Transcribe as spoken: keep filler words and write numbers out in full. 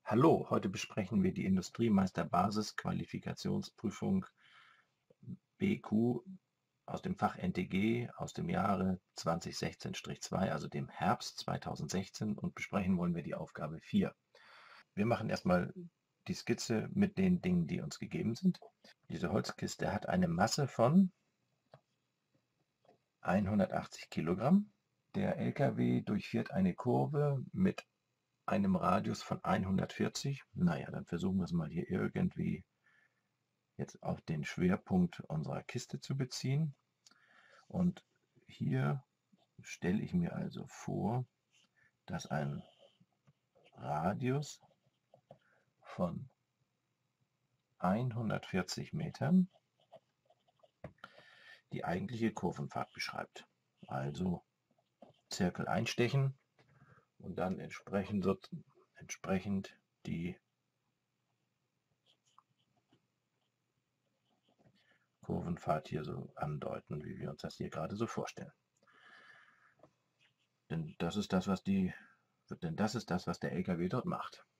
Hallo, heute besprechen wir die Industriemeister-Basis-Qualifikationsprüfung B Q aus dem Fach N T G aus dem Jahre zweitausendsechzehn zwei, also dem Herbst zweitausendsechzehn, und besprechen wollen wir die Aufgabe vier. Wir machen erstmal die Skizze mit den Dingen, die uns gegeben sind. Diese Holzkiste hat eine Masse von hundertachtzig Kilogramm. Der L K W durchfährt eine Kurve mit einem Radius von hundertvierzig. Naja, dann versuchen wir es mal hier irgendwie jetzt auf den Schwerpunkt unserer Kiste zu beziehen. Und hier stelle ich mir also vor, dass ein Radius von hundertvierzig Metern die eigentliche Kurvenfahrt beschreibt. Also Zirkel einstechen und dann entsprechend, entsprechend die Kurvenfahrt hier so andeuten, wie wir uns das hier gerade so vorstellen. Denn das ist das, was die, denn das ist das, was der L K W dort macht.